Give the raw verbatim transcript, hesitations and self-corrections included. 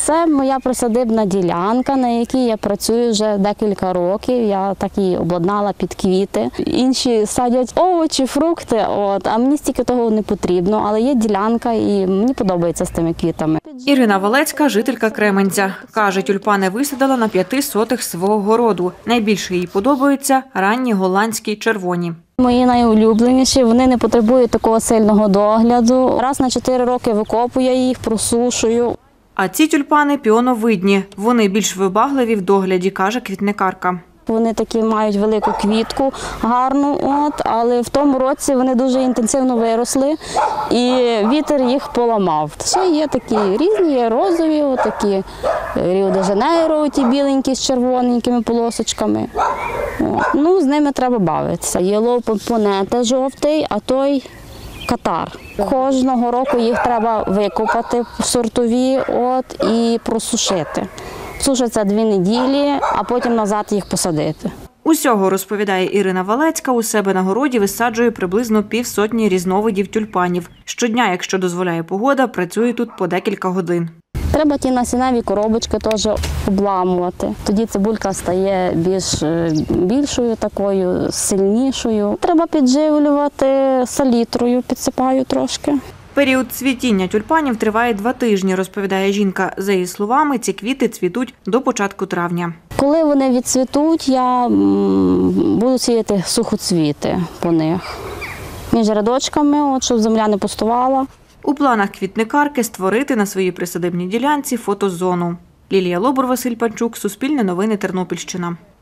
Це моя присадибна ділянка, на якій я працюю вже декілька років. Я так її обладнала під квіти. Інші садять овочі, фрукти, от, а мені стільки того не потрібно. Але є ділянка і мені подобається з тими квітами. Ірина Валецька – жителька Кременця. Каже, тюльпани висадила на п'яти сотих свого городу. Найбільше їй подобаються ранні голландські червоні. Мої найулюбленіші, вони не потребують такого сильного догляду. Раз на чотири роки викопую їх, просушую. А ці тюльпани піоновидні. Вони більш вибагливі в догляді, каже квітникарка. Вони такі мають велику квітку, гарну, от, але в тому році вони дуже інтенсивно виросли і вітер їх поламав. Ще є такі різні, є розові, такі Ріо-де-Жанейро, ті біленькі з червоненькими полосочками. От. Ну, з ними треба бавитися. Єлоу помпонета жовтий, а той катар. Кожного року їх треба викопати сортові от, і просушити. Сушаться дві неділі, а потім назад їх посадити. Усього, розповідає Ірина Валецька, у себе на городі висаджує приблизно півсотні різновидів тюльпанів. Щодня, якщо дозволяє погода, працює тут по декілька годин. Треба ті насінневі коробочки теж обламувати. Тоді цибулька стає більш більшою, такою сильнішою. Треба підживлювати салітрою, підсипаю трошки. Період цвітіння тюльпанів триває два тижні, розповідає жінка. За її словами, ці квіти цвітуть до початку травня. Коли вони відцвітуть, я буду сіяти сухоцвіти по них. Між рядочками, от, щоб земля не пустувала. У планах квітникарки створити на своїй присадибній ділянці фотозону. Лілія Лобур, Василь Панчук, Суспільне новини, Тернопільщина.